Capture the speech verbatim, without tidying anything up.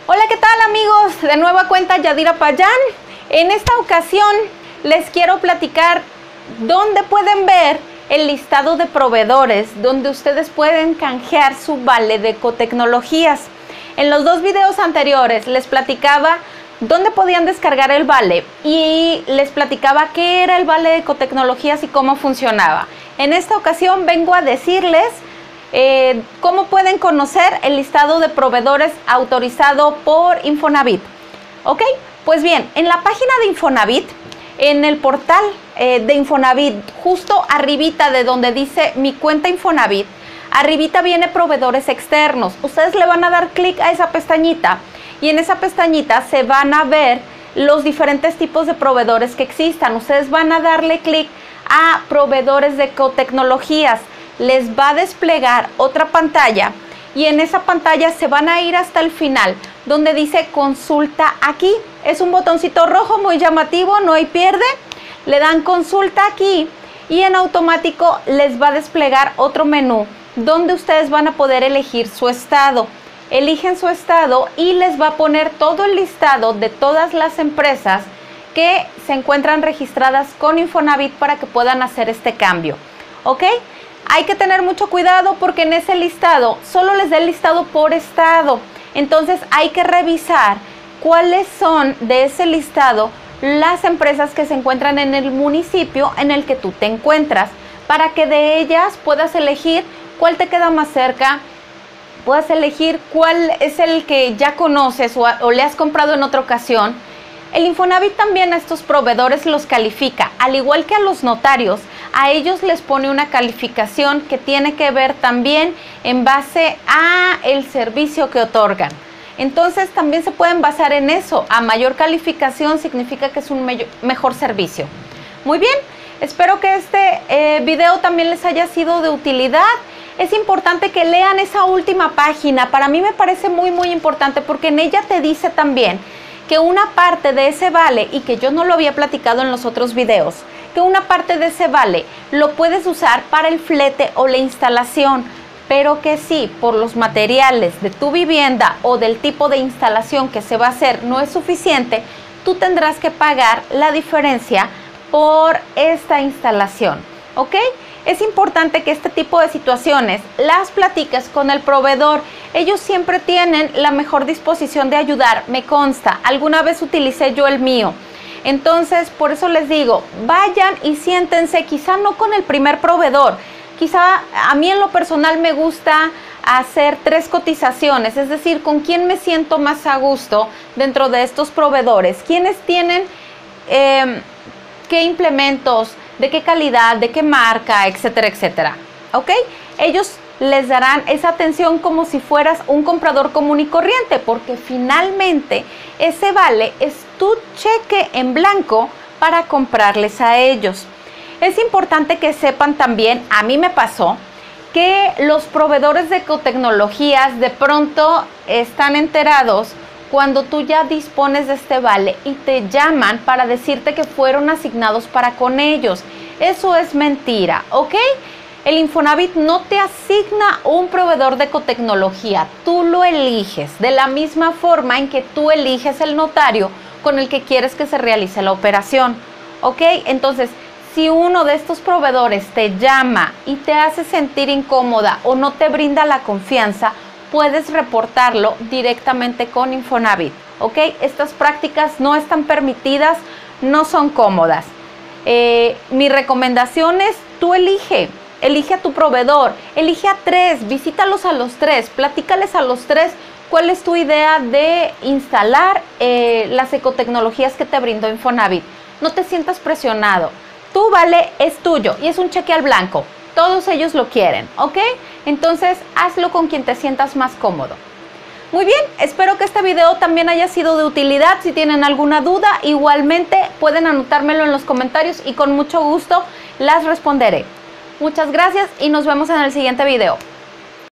Hola, ¿qué tal amigos? De nueva cuenta Yadira Payán. En esta ocasión les quiero platicar dónde pueden ver el listado de proveedores, donde ustedes pueden canjear su vale de ecotecnologías. En los dos videos anteriores les platicaba dónde podían descargar el vale y les platicaba qué era el vale de ecotecnologías y cómo funcionaba. En esta ocasión vengo a decirles Eh, ¿cómo pueden conocer el listado de proveedores autorizado por Infonavit? Ok, pues bien, en la página de Infonavit, en el portal eh, de Infonavit, justo arribita de donde dice mi cuenta Infonavit, arribita viene proveedores externos. Ustedes le van a dar clic a esa pestañita y en esa pestañita se van a ver los diferentes tipos de proveedores que existan. Ustedes van a darle clic a proveedores de ecotecnologías. Les va a desplegar otra pantalla y en esa pantalla se van a ir hasta el final donde dice consulta aquí. Es un botoncito rojo muy llamativo, no hay pierde. Le dan consulta aquí y en automático les va a desplegar otro menú donde ustedes van a poder elegir su estado. Eligen su estado y les va a poner todo el listado de todas las empresas que se encuentran registradas con Infonavit para que puedan hacer este cambio. ¿Ok? Hay que tener mucho cuidado porque en ese listado solo les da el listado por estado. Entonces hay que revisar cuáles son de ese listado las empresas que se encuentran en el municipio en el que tú te encuentras, para que de ellas puedas elegir cuál te queda más cerca, puedas elegir cuál es el que ya conoces o, o le has comprado en otra ocasión. El Infonavit también a estos proveedores los califica, al igual que a los notarios. A ellos les pone una calificación que tiene que ver también en base a el servicio que otorgan. Entonces también se pueden basar en eso. A mayor calificación significa que es un mejor servicio. Muy bien, espero que este eh, video también les haya sido de utilidad. Es importante que lean esa última página. Para mí me parece muy muy importante porque en ella te dice también que una parte de ese vale, y que yo no lo había platicado en los otros videos, que una parte de ese vale lo puedes usar para el flete o la instalación, pero que si por los materiales de tu vivienda o del tipo de instalación que se va a hacer no es suficiente, tú tendrás que pagar la diferencia por esta instalación, ¿ok? Es importante que este tipo de situaciones las platiques con el proveedor. Ellos siempre tienen la mejor disposición de ayudar, me consta. Alguna vez utilicé yo el mío. Entonces, por eso les digo, vayan y siéntense, quizá no con el primer proveedor. Quizá a mí en lo personal me gusta hacer tres cotizaciones, es decir, con quién me siento más a gusto dentro de estos proveedores. ¿Quiénes tienen eh, qué implementos? ¿De qué calidad? ¿De qué marca? Etcétera, etcétera. ¿Ok? Ellos les darán esa atención como si fueras un comprador común y corriente, porque finalmente ese vale es tu cheque en blanco para comprarles a ellos. Es importante que sepan también, a mí me pasó, que los proveedores de ecotecnologías de pronto están enterados cuando tú ya dispones de este vale y te llaman para decirte que fueron asignados para con ellos. Eso es mentira, ¿ok? El Infonavit no te asigna un proveedor de ecotecnología, tú lo eliges, de la misma forma en que tú eliges el notario con el que quieres que se realice la operación, ¿ok? Entonces, si uno de estos proveedores te llama y te hace sentir incómoda o no te brinda la confianza, puedes reportarlo directamente con Infonavit, ¿ok? Estas prácticas no están permitidas, no son cómodas. Eh, mi recomendación es, tú elige, elige a tu proveedor, elige a tres, visítalos a los tres, platícales a los tres cuál es tu idea de instalar eh, las ecotecnologías que te brindó Infonavit. No te sientas presionado, tu vale es tuyo y es un cheque al blanco. Todos ellos lo quieren, ¿ok? Entonces, hazlo con quien te sientas más cómodo. Muy bien, espero que este video también haya sido de utilidad. Si tienen alguna duda, igualmente pueden anotármelo en los comentarios y con mucho gusto las responderé. Muchas gracias y nos vemos en el siguiente video.